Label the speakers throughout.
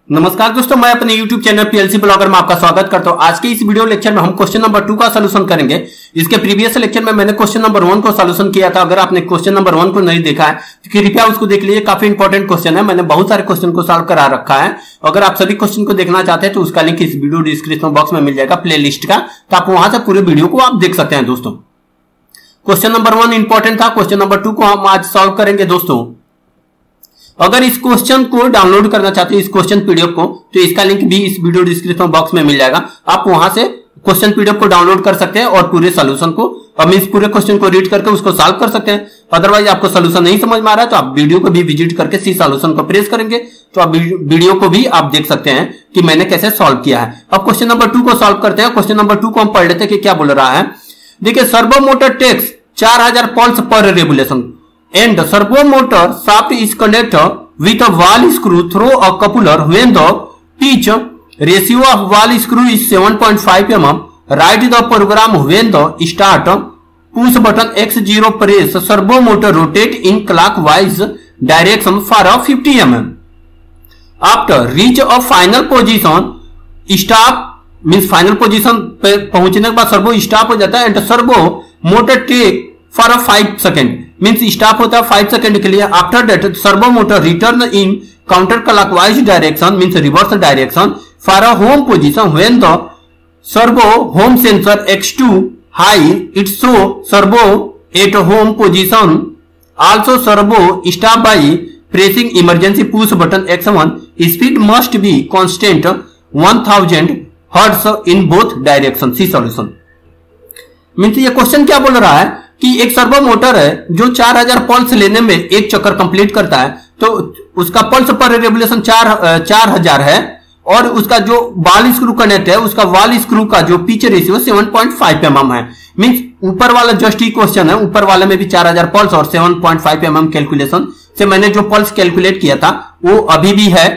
Speaker 1: नमस्कार दोस्तों, मैं अपने YouTube चैनल पीएलसी ब्लॉगर में आपका स्वागत करता हूं। आज के इस वीडियो लेक्चर में हम क्वेश्चन नंबर 2 का सलूशन करेंगे। इसके प्रीवियस लेक्चर में मैंने क्वेश्चन नंबर 1 को सलूशन किया था। अगर आपने क्वेश्चन नंबर 1 को नहीं देखा है तो कृपया उसको देख लीजिए, काफी इंपॉर्टेंट क्वेश्चन है। मैंने बहुत सारे क्वेश्चन को सॉल्व करा रखा है। अगर आप सभी क्वेश्चन को देखना चाहते हैं तो उसका लिंक इस वीडियो डिस्क्रिप्शन बॉक्स में मिल जाएगा प्ले लिस्ट का, तो आप वहां से पूरे वीडियो को आप देख सकते हैं। दोस्तों क्वेश्चन नंबर 1 इंपॉर्टेंट था। क्वेश्चन नंबर 2 को हम आज सॉल्व करेंगे। दोस्तों अगर इस क्वेश्चन को डाउनलोड करना चाहते हैं, इस क्वेश्चन पीडीएफ को, तो इसका लिंक भी इस वीडियो डिस्क्रिप्शन बॉक्स में मिल जाएगा। आप वहां से क्वेश्चन पीडीएफ को डाउनलोड कर सकते हैं और पूरे सॉल्यूशन को मींस पूरे क्वेश्चन को रीड करके उसको सॉल्व कर सकते हैं। अदरवाइज आपको सॉल्यूशन नहीं समझ में आ रहा है तो आप वीडियो को भी विजिट करके सी सॉल्यूशन को प्रेस करेंगे तो आप वीडियो को भी आप देख सकते हैं कि मैंने कैसे सॉल्व किया है। अब क्वेश्चन नंबर 2 को सॉल्व करते हैं। क्वेश्चन नंबर 2 को हम पढ़ लेते हैं कि क्या बोल रहा है। देखिए, सर्वो मोटर टेक्स 4000 पल्स पर revolution and servo motor shaft is connected with a wall screw through a coupler when the pitch ratio of wall screw is 7.5 mm. Write the program when the start push button X0 press servo motor rotate in clockwise direction for a 50 mm. After reach a final position, stop means final position पे पहुंचने के बाद servo stop हो जाता है and servo motor take for a 5 second means stop होता है 5 second के लिए। After that servo motor return in counter clockwise direction means reverse direction for a home position when the servo home sensor X2 high it show servo at home position. Also servo stop by pressing emergency push button X1। Speed must be constant 1000 hertz in both direction. See solution means ये question क्या बोल रहा है कि एक servo motor है जो 4000 pulse लेने में एक चक्कर कंप्लीट करता है, तो उसका पल्स पर रेवोल्यूशन 4000 है और उसका जो वाल स्क्रू कनेक्ट है उसका वाल स्क्रू का जो पिच रेशियो 7.5 mm है। मींस ऊपर वाला जस्ट ही क्वेश्चन है, ऊपर वाले में भी 4000 पल्स और 7.5 mm कैलकुलेशन से मैंने जो पल्स कैलकुलेट किया था वो अभी भी है।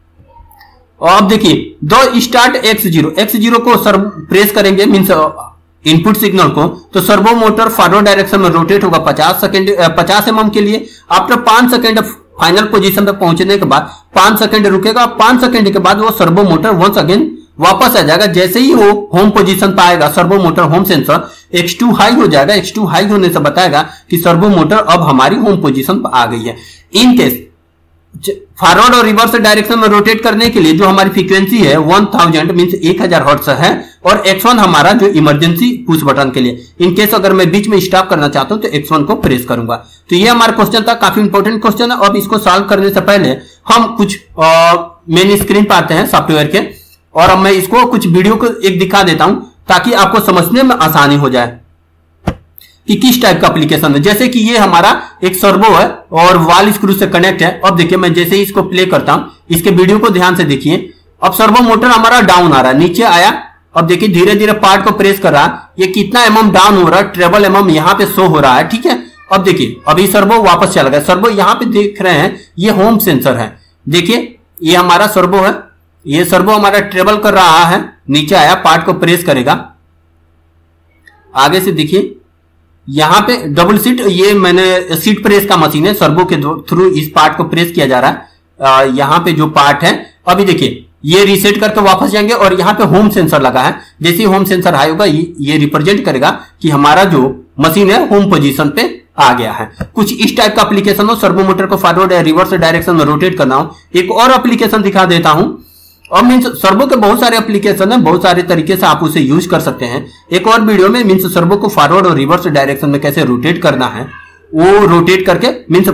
Speaker 1: और अब देखिए, दो स्टार्ट X0 को प्रेस करेंगे मीन्स इनपुट सिग्नल को, तो सर्वो मोटर फॉरवर्ड डायरेक्शन में रोटेट होगा 50 mm के लिए। आफ्टर 5 सेकंड फाइनल पोजीशन तक पहुंचने के बाद 5 सेकंड रुकेगा। 5 सेकंड के बाद वो सर्वो मोटर वंस अगेन वापस आ जाएगा। जैसे ही वो होम पोजीशन पर आएगा, servo motor home sensor X2 high हो जाएगा। X2 हाई होने से बताएगा कि सर्वो मोटर अब हमारी होम पोजीशन पर आ गई है। इन केस फॉरवर्ड और रिवर्स डायरेक्शन में रोटेट करने के लिए जो हमारी फ्रीक्वेंसी है 1000 मींस 1000 हर्ट्ज है और X1 हमारा जो इमरजेंसी पुश बटन के लिए। इन केस अगर मैं बीच में स्टॉप करना चाहता हूं तो X1 को प्रेस करूंगा। तो ये हमारा क्वेश्चन था, काफी इंपॉर्टेंट क्वेश्चन है। अब इसको सॉल्व करने से पहले हम कुछ मेन स्क्रीन पर आते हैं सॉफ्टवेयर के, और अब मैं इसको कुछ वीडियो को एक दिखा देता हूं ताकि आपको समझने में आसानी हो जाए कि किस टाइप का एप्लीकेशन है। जैसे कि ये हमारा एक सर्वो है और वाल स्क्रू से कनेक्ट है। अब देखिए, मैं जैसे ही इसको प्ले करता हूं, इसके वीडियो को ध्यान से देखिए। अब सर्वो मोटर हमारा डाउन आ रहा है, नीचे आया। अब देखिए धीरे धीरे पार्ट को प्रेस कर रहा है। ये कितना mm डाउन हो रहा है, ट्रेबल mm यहाँ पे शो हो रहा है। ठीक है, अब देखिए अभी सर्वो वापस चला गया। सर्वो यहाँ पे देख रहे हैं, ये होम सेंसर है। देखिए ये हमारा सर्वो है, ये सर्वो हमारा ट्रेबल कर रहा है, नीचे आया, पार्ट को प्रेस करेगा। आगे से देखिए यहां पे डबल सीट, ये मैंने सीट प्रेस का मशीन है, सर्वो के थ्रू इस पार्ट को प्रेस किया जा रहा है। यहां पे जो पार्ट है, अभी देखिए ये रीसेट करके वापस जाएंगे और यहां पे होम सेंसर लगा है। जैसे ही होम सेंसर हाई होगा ये रिप्रेजेंट करेगा कि हमारा जो मशीन है होम पोजीशन पे आ गया है। कुछ इस टाइप का एप्लीकेशन हो, सर्वो मोटर को फॉरवर्ड या रिवर्स डायरेक्शन में रोटेट करना हो। एक और एप्लीकेशन दिखा देता हूं। और मीन्स सर्वो के बहुत सारे एप्लीकेशन है, बहुत सारे तरीके से आप उसे यूज कर सकते हैं। एक और वीडियो में मीन्स सर्वो को फॉरवर्ड और रिवर्स डायरेक्शन में कैसे रोटेट करना है, वो रोटेट करके मीन्स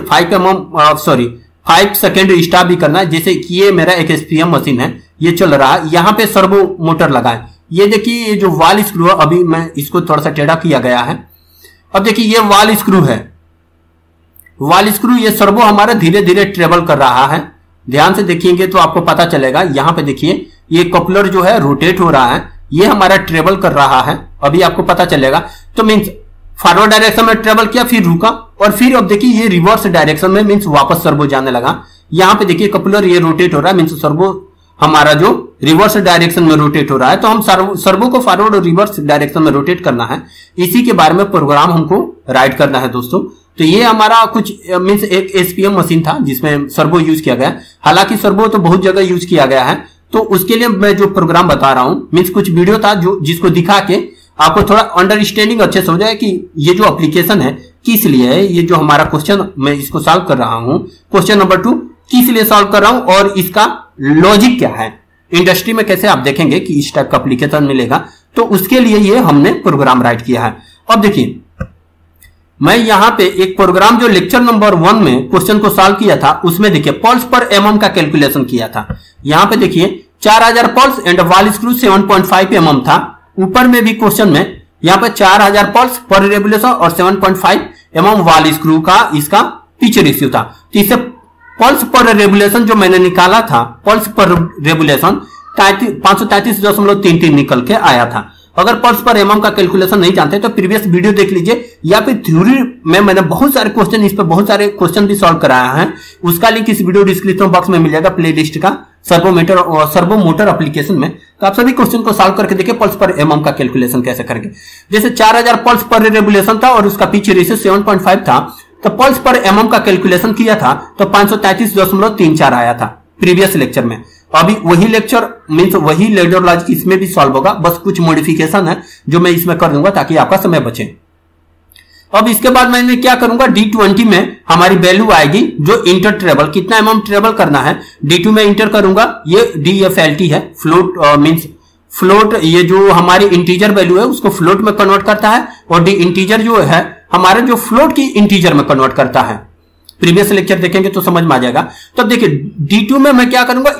Speaker 1: 5 सेकेंड स्टॉप भी करना है। जैसे कि ये मेरा एक SPM मशीन है, ये चल रहा है, यहाँ पे सर्वो मोटर लगा है। ये देखिए ये जो वाल स्क्रू है, अभी मैं इसको थोड़ा सा टेढ़ा किया गया है। अब देखिए ये वाल स्क्रू है, वाल स्क्रू, ये सर्वो हमारा धीरे धीरे ट्रेवल कर रहा है। ध्यान से देखेंगे तो आपको पता चलेगा। यहां पे देखिए ये कपलर जो है रोटेट हो रहा है, ये हमारा ट्रेवल कर रहा है, अभी आपको पता चलेगा। तो मीन्स फॉरवर्ड डायरेक्शन में ट्रेवल किया, फिर रुका, और फिर अब देखिए ये रिवर्स डायरेक्शन में मीन्स वापस सर्वो जाने लगा। यहां पे देखिए कपलर ये रोटेट हो रहा है, मीन्स सर्वो हमारा जो रिवर्स डायरेक्शन में रोटेट हो रहा है। तो हम सर्वो को फॉरवर्ड और रिवर्स डायरेक्शन में रोटेट करना है, इसी के बारे में प्रोग्राम हमको राइट करना है दोस्तों। तो ये हमारा कुछ मीन्स एक एसपीएम मशीन था जिसमें सर्वो यूज किया गया। हालांकि सर्वो तो बहुत जगह यूज किया गया है, तो उसके लिए मैं जो प्रोग्राम बता रहा हूं मीन्स कुछ वीडियो था जो जिसको दिखा के आपको थोड़ा अंडरस्टैंडिंग अच्छे से हो जाए कि ये जो एप्लीकेशन है किस लिए है। ये जो हमारा क्वेश्चन मैं इसको सॉल्व कर रहा हूं, क्वेश्चन नंबर 2 किस लिए सॉल्व कर रहा हूं और इसका लॉजिक क्या है, इंडस्ट्री में कैसे आप देखेंगे कि इस टाइप का एप्लीकेशन मिलेगा, तो उसके लिए ये हमने प्रोग्राम राइट किया है। अब देखिए मैं यहां पे एक प्रोग्राम जो लेक्चर नंबर 1 में क्वेश्चन को सॉल्व किया था उसमें देखिए पल्स पर एमएम का कैलकुलेशन किया था। यहां पे देखिए 4000 pulse and ball screw 7.5 mm था। ऊपर में भी क्वेश्चन में यहां पे 4000 पल्स पर रेवोल्यूशन और 7.5 एमएम वॉल स्क्रू का इसका पिच रेशियो था। तो इससे पल्स पर रेवोल्यूशन जो मैंने निकाला था, पल्स पर रेवोल्यूशन 533.33 निकल के आया था। अगर पल्स पर एमएम का कैलकुलेशन नहीं जानते तो प्रीवियस वीडियो देख लीजिए, या फिर थ्योरी में मैंने बहुत सारे क्वेश्चन, इस पर बहुत सारे क्वेश्चन भी सॉल्व कराया है, उसका लिंक इस वीडियो डिस्क्रिप्शन बॉक्स में मिल जाएगा प्लेलिस्ट का सर्वो मोटर एप्लीकेशन में। तो आप सभी क्वेश्चन को सॉल्व करके देखिए पल्स पर एमएम का कैलकुलेशन कैसे करेंगे। जैसे 4000 पल्स पर रेवोल्यूशन था और उसका पिच रेशियो 7.5 था, तो पल्स पर एमएम का कैलकुलेशन किया था तो 533.34 आया था प्रीवियस लेक्चर में। अभी वही लेक्चर मीन्स वही लेडर लॉजिक इसमें भी सॉल्व होगा, बस कुछ मॉडिफिकेशन है जो मैं इसमें कर दूंगा ताकि आपका समय बचे। अब इसके बाद मैं क्या करूंगा, D20 में हमारी वैल्यू आएगी जो इंटर ट्रेवल, कितना एमएम ट्रेवल करना है D2 में इंटर करूंगा। ये DFLT है, फ्लोट मीन्स फ्लोट, ये जो हमारी इंटीजर वैल्यू है उसको फ्लोट में कन्वर्ट करता है, और डी इंटीजर जो है हमारा जो फ्लोट की इंटीजर में कन्वर्ट करता है। प्रीवियस लेक्चर देखेंगे तो समझ में आ जाएगा। तो अब देखिए D2 में मैं क्या करूंगा,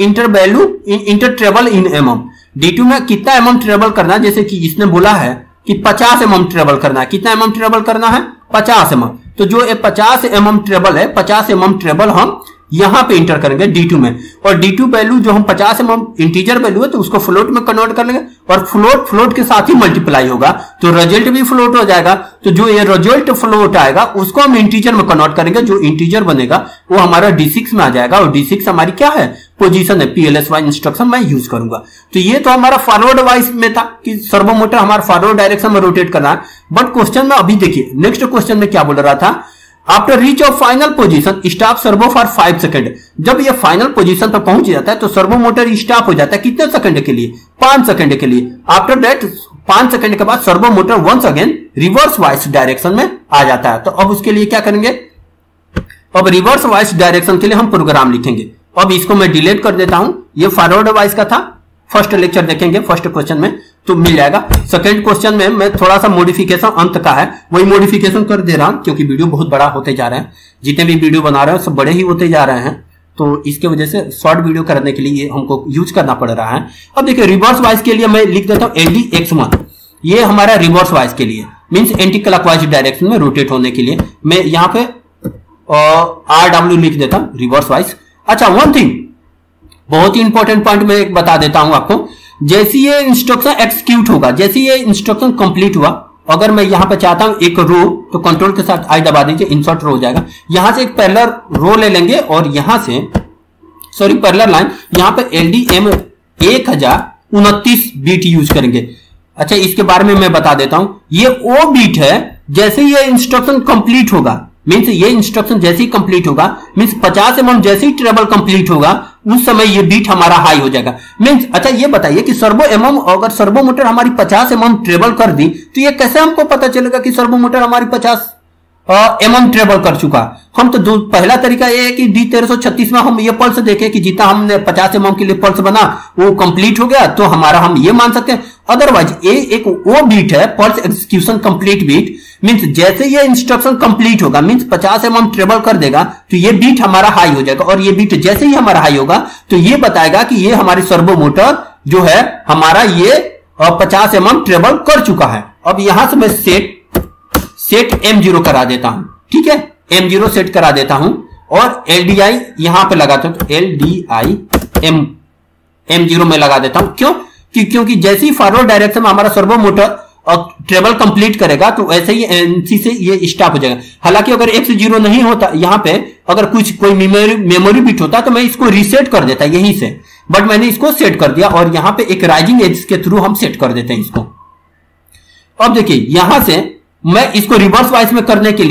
Speaker 1: inter travel in MM. D2 में कितना एमएम ट्रेवल करना है, जैसे कि इसने बोला है कि 50 एमएम ट्रेवल करना है। कितना एमएम ट्रेवल करना है, 50 एमएम। तो जो ये 50 एमएम ट्रेवल है, 50 एमएम ट्रेवल हम यहां पे इंटर करेंगे D2 में, और D2 वैल्यू जो हम 50 एमएम इंटीजर वैल्यू है तो उसको फ्लोट में कन्वर्ट कर लेंगे, और फ्लोट के साथ ही मल्टीप्लाई होगा तो रिजल्ट भी फ्लोट हो जाएगा। तो जो ये रिजल्ट फ्लोट आएगा उसको हम इंटीजर में कन्वर्ट करेंगे, जो इंटीजर बनेगा वो हमारा D6 में आ जाएगा, और D6 हमारी क्या है, पोजीशन है। PLSY इंस्ट्रक्शन मैं यूज करूंगा। तो ये तो हमारा फॉरवर्ड वाइज में था कि सर्वो मोटर हमारा फॉरवर्ड डायरेक्शन में रोटेट करना है। बट क्वेश्चन में अभी देखिए नेक्स्ट क्वेश्चन में क्या बोल रहा था, after reach of final position stop servo for 5 second. जब ये फाइनल पोजीशन पर पहुंच जाता है तो सर्वो मोटर स्टॉप हो जाता है, कितने सेकंड के लिए, 5 सेकंड के लिए। आफ्टर दैट 5 सेकंड के बाद servo motor once again reverse wise direction में आ जाता है। तो अब उसके लिए क्या करेंगे, अब रिवर्स वाइज डायरेक्शन के लिए हम प्रोग्राम लिखेंगे। अब इसको मैं डिलीट कर देता हूं, ये फॉरवर्ड वाइज का था। फर्स्ट लेक्चर देखेंगे फर्स्ट क्वेश्चन में तो मिल जाएगा। सेकंड क्वेश्चन में मैं थोड़ा सा मॉडिफिकेशन अंत का है वही मॉडिफिकेशन कर दे रहा हूं, क्योंकि वीडियो बहुत बड़ा होते जा रहे हैं, जितने भी वीडियो बना रहे हैं सब बड़े ही होते जा रहे हैं, तो इसके वजह से शॉर्ट वीडियो करने के लिए हमको यूज करना पड़ रहा है। अब देखिए रिवर्स वाइज के लिए मैं लिख देता हूं LDX1, ये हमारा रिवर्स वाइज के लिए मीन्स एंटी क्लॉकवाइज डायरेक्शन में रोटेट होने के लिए मैं यहां पे RW लिख देता हूं रिवर्स वाइज। अच्छा वन थिंग बहुत ही इंपॉर्टेंट पॉइंट मैं एक बता देता हूं आपको, जैसे ये इंस्ट्रक्शन एक्सिक्यूट होगा, जैसे ये इंस्ट्रक्शन कंप्लीट हुआ, अगर मैं यहां पे चाहता हूं एक रो तो कंट्रोल के साथ I दबा दीजिए, इंसर्ट रो हो जाएगा। यहां से एक पैरेलल रो ले लेंगे और यहां से पैरेलल लाइन, यहां पे LDM 1029 बीट यूज करेंगे। अच्छा इसके बारे में मैं बता देता हूं, ये वो बीट है जैसे ये इंस्ट्रक्शन कंप्लीट होगा, मीन्स ये इंस्ट्रक्शन जैसे ही कंप्लीट होगा, मीन्स 50 एमएम जैसे ही ट्रेवल कंप्लीट होगा उस समय ये बीट हमारा हाई हो जाएगा। मीन्स अच्छा ये बताइए कि सर्वो एमएम, अगर सर्वो मोटर हमारी 50 एमएम ट्रेवल कर दी तो ये कैसे हमको पता चलेगा कि सर्वो मोटर हमारी 50 एमएम ट्रेवल कर चुका। हम तो पहला तरीका ये है कि D1336 में हम ये पल्स देखें कि जितना हमने 50 एमएम के लिए पल्स बना वो कंप्लीट हो गया, तो हमारा हम ये मान सकते हैं। अदरवाइज ये एक वो बीट है pulse execution complete bit, means जैसे ये इंस्ट्रक्शन कंप्लीट होगा मीन्स 50 एमएम ट्रेवल कर देगा तो ये बीट हमारा हाई हो जाएगा, और ये बीट जैसे ही हमारा हाई होगा तो ये बताएगा कि ये हमारी सर्वो मोटर जो है हमारा ये 50 एमएम ट्रेवल कर चुका है। अब यहां से मैं सेट M0 करा देता हूं, ठीक है, M0 सेट करा देता हूं और LDI यहां पे लगाता हूं, तो LDI M0 में लगा देता हूं। क्यों, क्योंकि जैसे ही फॉरवर्ड डायरेक्शन में हमारा सर्वो मोटर ट्रेवल कंप्लीट करेगा तो ऐसे ही NC से ये स्टॉप हो जाएगा। हालांकि अगर X0 नहीं होता, यहां पे अगर कोई मेमोरी बिट होता तो मैं इसको रीसेट कर देता यहीं से, बट मैंने इसको सेट कर दिया और यहां पे एक राइजिंग एज के थ्रू हम सेट कर देते हैं इसको। अब देखिए यहां से मैं इसको रिवर्स वाइज में करने के लिए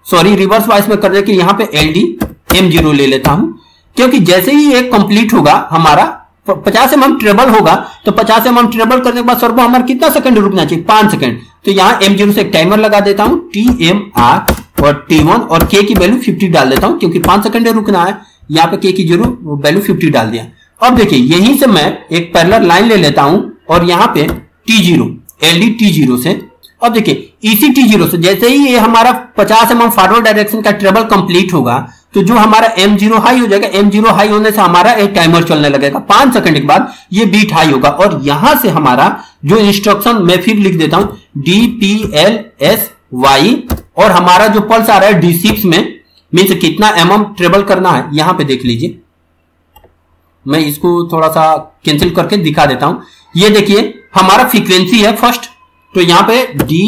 Speaker 1: सॉरी रिवर्स वाइस में करने के यहाँ पे LD M0 ले लेता हूं, क्योंकि जैसे ही ये कंप्लीट होगा हमारा 50 mm ट्रेबल होगा, तो 50 mm ट्रेबल करने के बाद सर्वो हमारा कितना सेकंड रुकना चाहिए, 5 सेकंड। तो यहाँ M0 से एक टाइमर लगा देता हूं, TMR और T1 और K की वैल्यू 50 डाल देता हूं, क्योंकि 5 सेकंड रुकना है। यहाँ पे K की वैल्यू 50 डाल दिया। अब देखिए यहीं से मैं एक पैरेलल लाइन ले लेता हूं और यहाँ पे T0 LD T0 से, अब देखिए इसी T0 से जैसे ही ये हमारा 50 mm फॉरवर्ड डायरेक्शन का ट्रेबल कंप्लीट होगा, तो जो हमारा M0 हाई हो जाएगा, M0 हाई होने से हमारा एक टाइमर चलने लगेगा, 5 सेकंड के बाद ये बीट हाई होगा और यहां से हमारा जो इंस्ट्रक्शन मैं फिर लिख देता हूं DPLSY और हमारा जो पल्स आ रहा है D6 में, मीन्स कितना mm ट्रेवल करना है यहां पे देख लीजिए। मैं इसको थोड़ा सा कैंसिल करके दिखा देता हूं। ये देखिए हमारा फ्रीक्वेंसी है फर्स्ट, तो यहां पे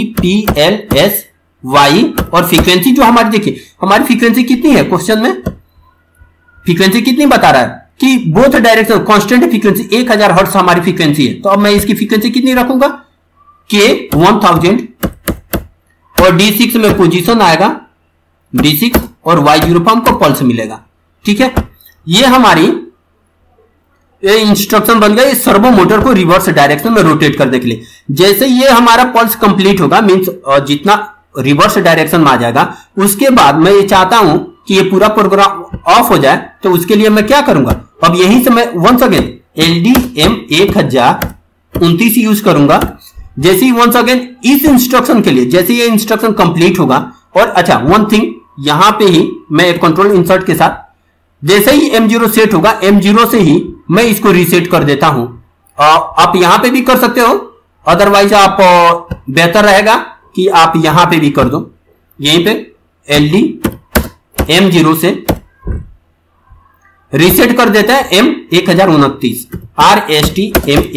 Speaker 1: DPLSY और फ्रीक्वेंसी जो हमारी, देखिए हमारी फ्रीक्वेंसी कितनी है, क्वेश्चन में फ्रीक्वेंसी कितनी बता रहा है कि both direction constant frequency 1000 hertz हमारी फ्रीक्वेंसी है। तो अब मैं इसकी फ्रीक्वेंसी कितनी रखूंगा, K 1000 और D6 में पोजीशन आएगा D6 और Y0 पर हमको पल्स मिलेगा। ठीक है, ये हमारी इंस्ट्रक्शन बन गया सर्वो मोटर को रिवर्स डायरेक्शन में रोटेट करने के लिए। जैसे ये हमारा पल्स कंप्लीट होगा, मींस जितना रिवर्स डायरेक्शन में आ जाएगा, उसके बाद मैं ये चाहता हूं कि ये पूरा प्रोग्राम ऑफ हो जाए, तो उसके लिए मैं क्या करूंगा, अब यहीं से मैं वंस अगेन LDM 1029 यूज करूंगा। जैसे ही वंस अगेन इस इंस्ट्रक्शन के लिए, जैसे ये इंस्ट्रक्शन कंप्लीट होगा, और अच्छा वन थिंग यहां पे ही मैं एक कंट्रोल इंसर्ट के साथ, जैसे ही M0 सेट होगा, M0 से ही मैं इसको रीसेट कर देता हूं। आप यहां पे भी कर सकते हो, अदरवाइज आप बेहतर रहेगा कि आप यहां पे भी कर दो। यहीं पे LD M0 से रीसेट कर देता है M1029 RST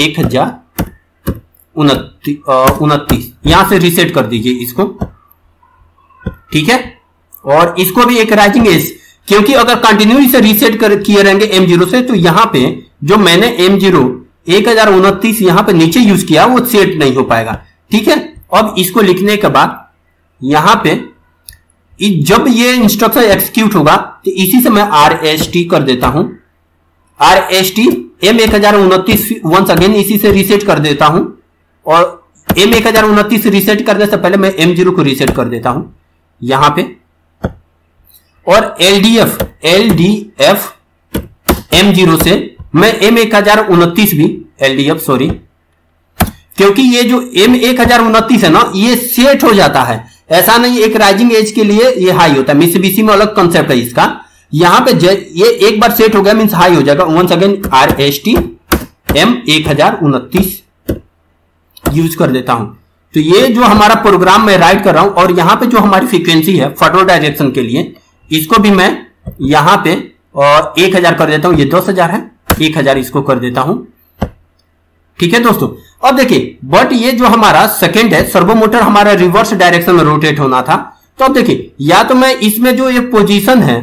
Speaker 1: M1029 यहां से रीसेट कर दीजिए इसको। ठीक है, और इसको भी एक राइजिंग एज, क्योंकि अगर कंटिन्यू इसे रीसेट किए रहेंगे M0 से, तो यहां पे जो मैंने M0 1029 यहां पे नीचे यूज किया वो सेट नहीं हो पाएगा। ठीक है, अब इसको लिखने के बाद यहां पे जब ये इंस्ट्रक्शन एग्जीक्यूट होगा, तो इसी से मैं RST कर देता हूं, RST M1029 वंस अगेन इसी से रीसेट कर देता हूं, और M1029 रीसेट करने से पहले मैं M0 को रीसेट कर देता हूं यहां पे, और LDF M0 से मैं M1029 भी LDF सॉरी, क्योंकि ये जो M1029 है ना, ये सेट हो जाता है, ऐसा नहीं एक राइजिंग एज के लिए ये हाई होता है। मित्सुबिशी में अलग कंसेप्ट है इसका। यहां पे ये एक बार सेट हो गया मींस हाई हो जाएगा। Once again RST M1029 use कर देता हूं। तो ये जो हमारा प्रोग्राम मैं राइट कर रहा हूं, और यहां पे जो हमारी फ्रीक्वेंसी है फॉरवर्ड डायरेक्शन के लिए, इसको भी मैं यहां पे 1000 कर देता हूं, ये 10000 है, 1000 इसको कर देता हूं। ठीक है दोस्तों, अब देखिए बट ये जो हमारा सेकंड है, सर्वो मोटर हमारा रिवर्स डायरेक्शन में रोटेट होना था। तो अब देखिए, या तो मैं इसमें जो ये पोजीशन है,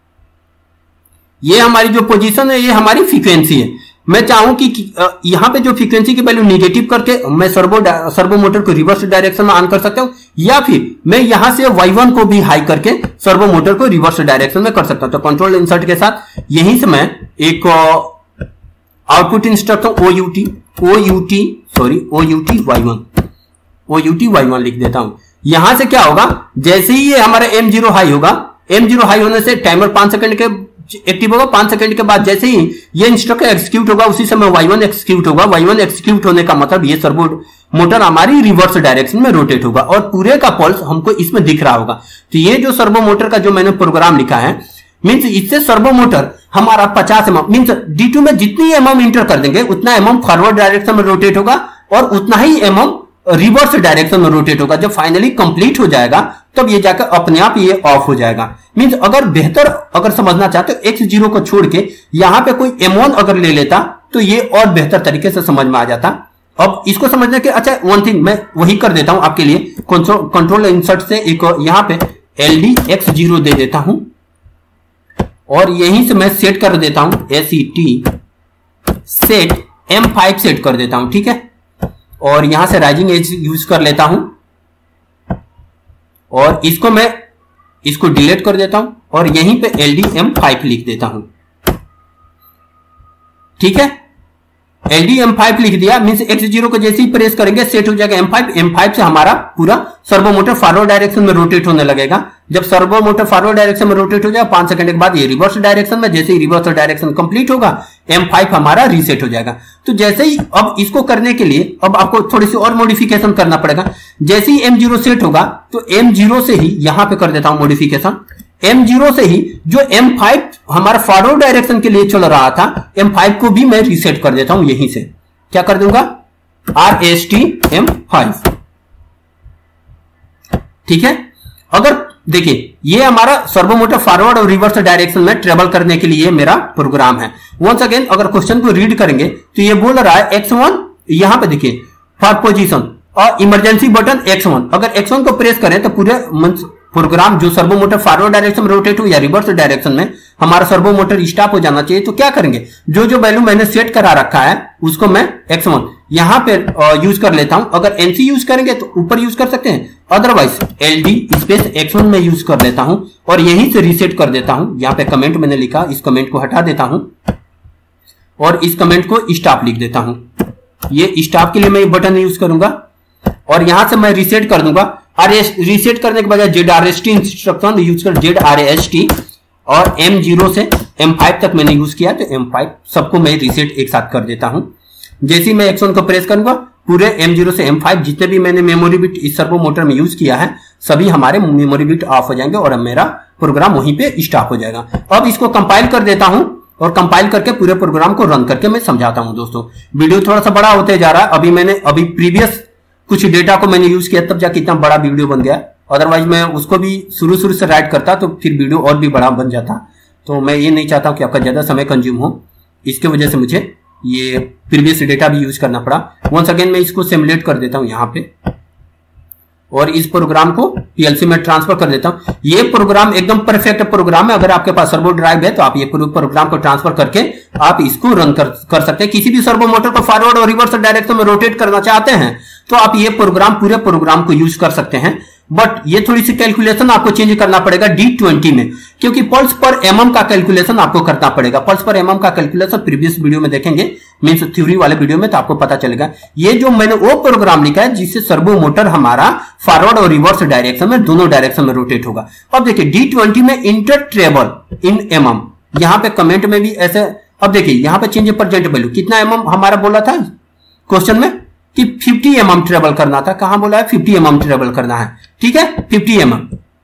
Speaker 1: ये हमारी जो पोजीशन है, ये हमारी फ्रीक्वेंसी है। मैं चाहूं कि यहां पे जो फ्रीक्वेंसी की वैल्यू निगेटिव करके मैं सर्वो मोटर को रिवर्स डायरेक्शन में ऑन कर सकता हूं, या फिर मैं यहां से Y1 को भी हाई करके सर्वो मोटर को रिवर्स डायरेक्शन में कर सकता हूं। तो कंट्रोल इंसर्ट के साथ यहीं से मैं एक आउटपुट इंस्ट्रक्शन OUT Y1 लिख देता हूं। यहां से क्या होगा, जैसे ही ये हमारा M0 हाई होगा, M0 हाई होने से टाइमर 5 सेकंड के एक्टिव होगा। 5 सेकंड के बाद जैसे ही ये इंस्ट्रक्शन एग्जीक्यूट होगा, उसी समय Y1 एग्जीक्यूट होगा। Y1 एग्जीक्यूट होने का मतलब ये सर्वो मोटर हमारी रिवर्स डायरेक्शन में रोटेट होगा, और पूरे का पल्स हमको इसमें दिख रहा होगा। तो ये जो सर्वो मोटर का जो मैंने प्रोग्राम लिखा है, मीन्स इससे सर्वो मोटर हमारा 50 mm मीन्स D2 में जितनी mm इंटर कर देंगे, उतना mm फॉरवर्ड डायरेक्शन में रोटेट होगा, और उतना ही mm रिवर्स डायरेक्शन में रोटेट होगा। जब फाइनली कंप्लीट हो जाएगा, तब ये जाकर अपने आप ये ऑफ हो जाएगा। मीन्स अगर समझना चाहते हो, X0 को छोड़ के यहां पे कोई M1 अगर ले लेता, तो ये और बेहतर तरीके से समझ में आ जाता। अब इसको समझने के, अच्छा वन थिंग मैं वही कर देता हूं आपके लिए, कंट्रोल इंसर्ट से एक यहां पे LDX0 दे देता हूं, और यहीं से मैं सेट कर देता हूं सेट M5 सेट कर देता हूं। ठीक है, और यहां से राइजिंग एज यूज कर लेता हूं, और इसको मैं इसको डिलीट कर देता हूं और यहीं पे LDM5 लिख देता हूं। ठीक है, LDM5 लिख दिया, मींस X0 को जैसे ही प्रेस करेंगे सेट हो जाएगा M5। M5 से हमारा पूरा सर्वो मोटर फॉरवर्ड डायरेक्शन में रोटेट होने लगेगा। जब सर्वो मोटर फॉरवर्ड डायरेक्शन में रोटेट हो जाएगा 5 सेकंड के बाद ये रिवर्स डायरेक्शन में, जैसे ही रिवर्स डायरेक्शन कंप्लीट होगा M5 हमारा रीसेट हो जाएगा। तो जैसे ही अब इसको करने के लिए अब आपको थोड़ी सी और मॉडिफिकेशन करना पड़ेगा। जैसे ही M0 सेट होगा तो M0 से ही यहां पे कर देता हूं मॉडिफिकेशन। M0 से ही जो M5 हमारा फॉरवर्ड डायरेक्शन के लिए चल रहा था M5 को भी मैं रीसेट कर देता हूं। यहीं से क्या कर दूंगा, RST M5। ठीक है, अगर देखिए ये हमारा सर्वो मोटर फॉरवर्ड और रिवर्स डायरेक्शन में ट्रेवल करने के लिए मेरा प्रोग्राम है। वंस अगेन अगर क्वेश्चन को रीड करेंगे तो ये बोल रहा है X1, यहां पे देखिए फॉर पोजीशन और इमरजेंसी बटन X1। अगर X1 को प्रेस करें तो पूरे प्रोग्राम जो सर्वो मोटर फॉरवर्ड डायरेक्शन में रोटेट हो या रिवर्स डायरेक्शन में हमारा सर्वो मोटर स्टॉप हो जाना चाहिए। तो क्या करेंगे, जो जो वैल्यू मैंने सेट करा रखा है उसको मैं X1 यहां पे यूज कर लेता हूं। अगर NC यूज करेंगे तो ऊपर यूज कर सकते हैं, अदरवाइज LD स्पेस X1 में यूज कर लेता हूं और यहीं से रीसेट कर देता हूं। यहां पे कमेंट मैंने लिखा, इस कमेंट को हटा देता हूं और इस कमेंट को स्टॉप लिख देता हूं। ये स्टॉप के लिए मैं ये बटन यूज करूंगा और यहां से मैं रीसेट कर दूंगा। रीसेट करने के बजाय ZRST इंस्ट्रक्शन यूज कर ZRST और M0 से M5 तक मैंने यूज किया तो M5 सबको मैं रीसेट एक साथ कर देता हूं। जैसे ही मैं X1 को प्रेस करूंगा पूरे M0 से M5 जितने भी मैंने मेमोरी बिट इस सर्वो मोटर में यूज किया है सभी हमारे मेमोरी बिट ऑफ हो जाएंगे और मेरा प्रोग्राम वहीं पे स्टॉप हो जाएगा। अब इसको कंपाइल कर देता हूं और कंपाइल करके पूरे प्रोग्राम को रन करके मैं समझाता हूं। दोस्तों वीडियो थोड़ा सा बड़ा होते जा रहा है, अभी प्रीवियस कुछ डेटा को मैंने यूज किया तब जाके इतना बड़ा वीडियो बन गया, अदरवाइज मैं उसको भी शुरू से राइट करता तो फिर वीडियो और भी बड़ा बन जाता। तो मैं ये नहीं चाहता कि आपका ज्यादा समय कंज्यूम हो, इसके वजह से मुझे ये प्रीवियस डेटा भी यूज करना पड़ा। वंस अगेन मैं इसको सिमुलेट कर देता हूं यहाँ पे और इस प्रोग्राम को PLC में ट्रांसफर कर देता हूं। ये प्रोग्राम एकदम परफेक्ट प्रोग्राम है। अगर आपके पास सर्वो ड्राइव है तो आप ये प्रोग्राम को ट्रांसफर करके आप इसको रन कर सकते हैं। किसी भी सर्वो मोटर को फॉरवर्ड और रिवर्स डायरेक्शन में रोटेट करना चाहते हैं तो आप ये पूरे प्रोग्राम को यूज कर सकते हैं। बट ये थोड़ी सी कैलकुलेशन आपको चेंज करना पड़ेगा D20 में, क्योंकि पल्स पर mm का कैलकुलेशन आपको करना पड़ेगा। पल्स पर mm का कैलकुलेशन प्रीवियस वीडियो में देखेंगे, मींस थ्योरी वाले वीडियो में, तो आपको पता चलेगा। ये जो मैंने वो प्रोग्राम लिखा है जिससे सर्वो मोटर हमारा फॉरवर्ड और रिवर्स डायरेक्शन में दोनों डायरेक्शन में रोटेट होगा। अब देखिए D20 में इंटर ट्रेवल इन mm, यहां पे कमेंट में भी ऐसे। अब देखिए यहां पे चेंज प्रेजेंट वैल्यू कितना mm हमारा बोला था क्वेश्चन में कि 50 mm ट्रेवल करना था। कहां बोला है 50 mm ट्रेवल करना है, ठीक है 50 mm।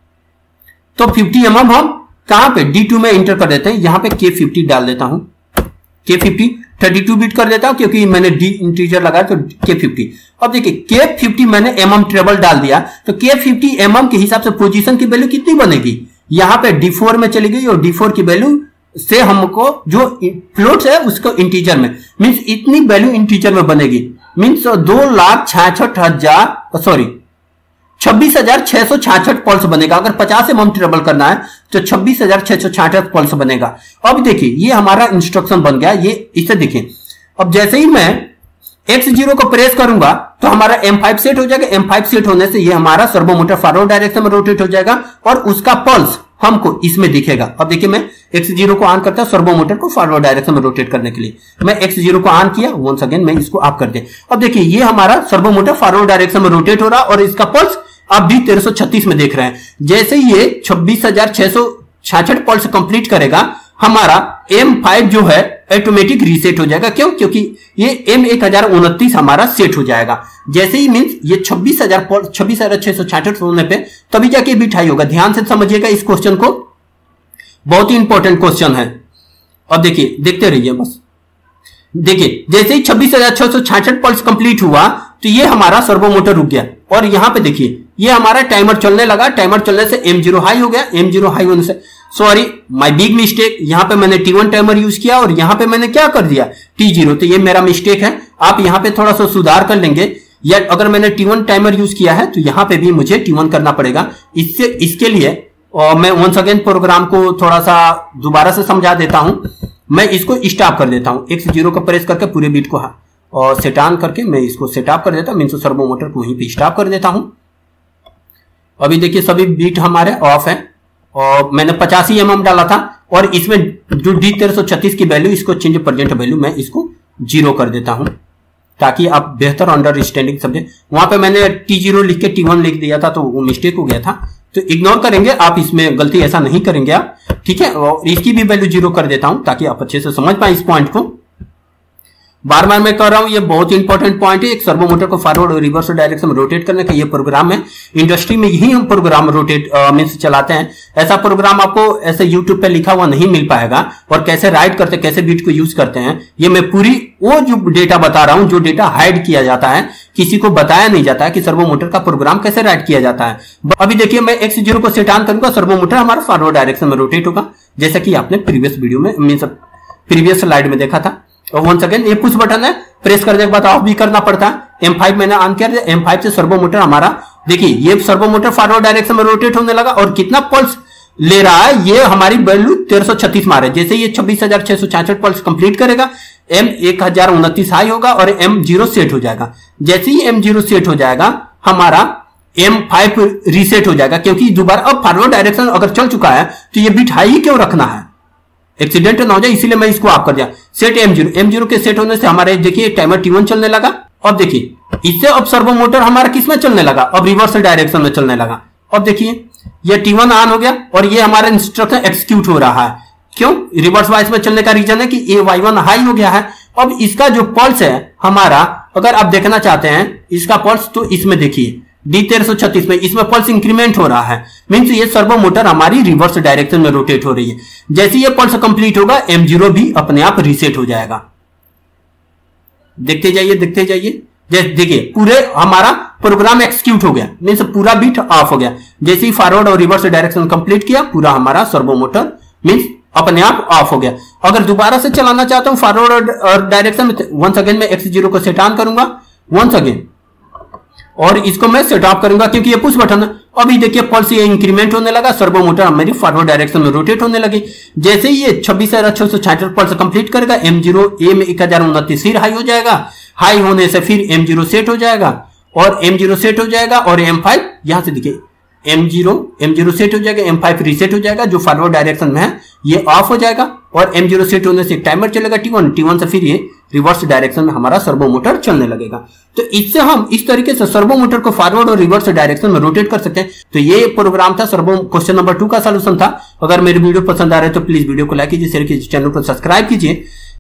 Speaker 1: तो 50 mm हम कहां पे D2 में इंटर कर देते हैं। यहां पे K50 डाल देता हूं, K50 32 बिट कर देता हूं क्योंकि मैंने D इंटीजर लगाया तो K50। अब देखिए K50 मैंने mm ट्रेवल डाल दिया तो K50 mm के हिसाब से पोजीशन की वैल्यू कितनी बनेगी, यहां पे D4 में चली गई और D4 की वैल्यू से हमको जो फ्लोट है उसको इंटीजर में, मींस इतनी वैल्यू इंटीजर में बनेगी, मींस 26,666 पल्स बनेगा। अगर 50 mm ट्रेवल करना है तो 26,666 पल्स बनेगा। अब देखिए ये हमारा इंस्ट्रक्शन बन गया। ये इसे देखिए, अब जैसे ही मैं X0 को प्रेस करूंगा तो हमारा M5 सेट हो जाएगा। M5 सेट होने से ये हमारा सर्वो मोटर फॉरवर्ड डायरेक्शन में रोटेट हो जाएगा और उसका पल्स हमको इसमें दिखेगा। अब देखिए मैं X0 को ऑन करता हूं सर्वो मोटर को फॉरवर्ड डायरेक्शन में रोटेट करने के लिए। मैं X0 को ऑन किया, वंस अगेन मैं इसको ऑफ कर दिया। अब देखिए ये हमारा सर्वो मोटर फॉरवर्ड डायरेक्शन में रोटेट हो रहा और इसका पल्स आप भी 1336 में देख रहे हैं। जैसे ये 26,666 पल्स कंप्लीट करेगा हमारा M5 जो है ऑटोमेटिक रीसेट हो जाएगा। क्यों? क्योंकि ये M1029 हमारा सेट हो जाएगा। जैसे ही मींस ये 26,666 होने पे तभी जाके बिट हाई होगा। ध्यान से समझिएगा इस क्वेश्चन को, बहुत ही इंपॉर्टेंट क्वेश्चन है। अब देखिए देखते रहिए बस। देखिए जैसे ही 26,666 पल्स कंप्लीट हुआ तो ये हमारा सर्वो मोटर रुक गया और यहां पे देखिए ये हमारा टाइमर चलने लगा। टाइमर चलने से M0 हाई हो गया। M0 हाई होने से सॉरी माय बिग मिस्टेक, यहां पे मैंने T1 टाइमर यूज किया और यहां पे मैंने क्या कर दिया T0। तो ये मेरा मिस्टेक है, आप यहां पे थोड़ा सा सुधार कर लेंगे। या अगर मैंने T1 टाइमर यूज किया है तो यहां पे भी मुझे T1 करना पड़ेगा। इसके लिए मैं वंस अगेन प्रोग्राम को थोड़ा सा दोबारा से समझा देता हूं। मैं इसको स्टॉप कर देता हूं, X0 को प्रेस करके पूरे बीट को और सेट ऑन करके मैं इसको सेट ऑफ कर देता हूं, मींस सर्वो मोटर को वहीं पे स्टॉप कर देता हूं। अभी देखिए सभी बीट हमारे ऑफ है और मैंने 85 mm डाला था, और इसमें जो D1336 की वैल्यू, इसको चेंज प्रेजेंट वैल्यू मैं इसको 0 कर देता हूं ताकि आप बेहतर अंडरस्टैंडिंग समझे। वहां पे मैंने T0 लिख के T1 लिख दिया था तो वो मिस्टेक हो गया था, तो इग्नोर करेंगे आप, इसमें गलती ऐसा नहीं करेंगे आप, ठीक है। और इसकी भी वैल्यू 0 कर देता हूं ताकि आप अच्छे से समझ पाए इस पॉइंट को। बार बार मैं कह रहा हूं, ये बहुत इंपॉर्टेंट पॉइंट है। एक सर्वो मोटर को फॉरवर्ड और रिवर्स डायरेक्शन में रोटेट करने का ये प्रोग्राम है। इंडस्ट्री में यही हम प्रोग्राम रोटेट मीन्स चलाते हैं। ऐसा प्रोग्राम आपको ऐसे यूट्यूब पे लिखा हुआ नहीं मिल पाएगा। और कैसे राइट करते, कैसे बीट को यूज करते हैं, ये मैं पूरी वो जो डेटा बता रहा हूं, जो डेटा हाइड किया जाता है, किसी को बताया नहीं जाता है कि सर्वो मोटर का प्रोग्राम कैसे राइट किया जाता है। अभी देखिए, मैं X0 को सेट ऑन करूंगा, सर्वो मोटर हमारा फॉरवर्ड डायरेक्शन में रोटेट होगा, जैसा कि आपने प्रीवियस वीडियो में मीन्स प्रीवियस स्लाइड में देखा था। और वंस अगेन ये पुश बटन है, प्रेस करने के बाद ऑफ भी करना पड़ता है। M5 मैंने ऑन किया, M5 से सर्वो मोटर हमारा, देखिए ये सर्वो मोटर फॉरवर्ड डायरेक्शन में रोटेट होने लगा। और कितना पल्स ले रहा है, ये हमारी वैल्यू 1336 मारे। जैसे ये 26,666 पल्स कंप्लीट करेगा, M1029 हाई होगा और M0 सेट हो जाएगा। जैसे ही M0 सेट हो जाएगा, हमारा M5 रीसेट हो जाएगा, क्योंकि दोबारा अब फॉरवर्ड डायरेक्शन अगर चल चुका है तो ये बिट हाई ही क्यों रखना है, एक्सीडेंट ना हो जाए, इसीलिए मैं इसको ऑफ कर दिया। सेट M0 के सेट होने से हमारे देखिए टाइमर T1 चलने लगा। अब देखिए इससे अब सर्वो मोटर हमारा किस में चलने लगा, अब रिवर्स डायरेक्शन में चलने लगा। अब देखिए ये T1 ऑन हो गया और ये हमारा इंस्ट्रक्शन एक्सिक्यूट हो रहा है। क्यों? रिवर्स वाइस में चलने का रीजन है कि Y1 हाई हो गया है। अब इसका जो पल्स है हमारा, अगर आप देखना चाहते हैं इसका पल्स, तो इसमें देखिए D1336 में इसमें पल्स इंक्रीमेंट हो रहा है। मीन्स ये सर्वो मोटर हमारी रिवर्स डायरेक्शन में रोटेट हो रही है। जैसे ये पल्स कंप्लीट होगा, M0 भी अपने आप रीसेट हो जाएगा। देखते जाइए देखते जाइए, देखिए पूरे हमारा प्रोग्राम एक्सिक्यूट हो गया, मीन्स पूरा बीट ऑफ हो गया। जैसे ही फॉरवर्ड और रिवर्स डायरेक्शन कंप्लीट किया, पूरा हमारा सर्वो मोटर मीन्स अपने आप ऑफ हो गया। अगर दोबारा से चलाना चाहता हूं फॉरवर्ड और डायरेक्शन में, वंस अगेन मैं X0 को सेट ऑन करूंगा वंस अगेन, और इसको मैं सेट ऑफ करूंगा क्योंकि ये पुश बटन है। अभी देखिए पल्स ये इंक्रीमेंट होने लगा, सर्वो मोटर हमारी फॉरवर्ड डायरेक्शन में रोटेट होने लगी। जैसे ही ये 26,666 पल्स कंप्लीट करेगा, M0 M1029 फिर हाई हो जाएगा। हाई होने से फिर M0 सेट हो जाएगा और M0 सेट हो जाएगा, और M5 यहां से देखिए M0 सेट हो जाएगा, M5 रीसेट हो जाएगा, जो फॉरवर्ड डायरेक्शन में है ये ऑफ हो जाएगा। और M0 सेट होने से टाइमर चलेगा T1 से फिर ये रिवर्स डायरेक्शन में हमारा सर्वो मोटर चलने लगेगा। तो इससे हम इस तरीके से सर्वो मोटर को फॉरवर्ड और रिवर्स डायरेक्शन में रोटेट कर सकते हैं। तो ये प्रोग्राम था, सर्वो क्वेश्चन नंबर 2 का सॉल्यूशन था। अगर मेरी वीडियो पसंद आ रहा है तो प्लीज वीडियो को लाइक कीजिए, शेयर कीजिए, चैनल को सब्सक्राइब कीजिए।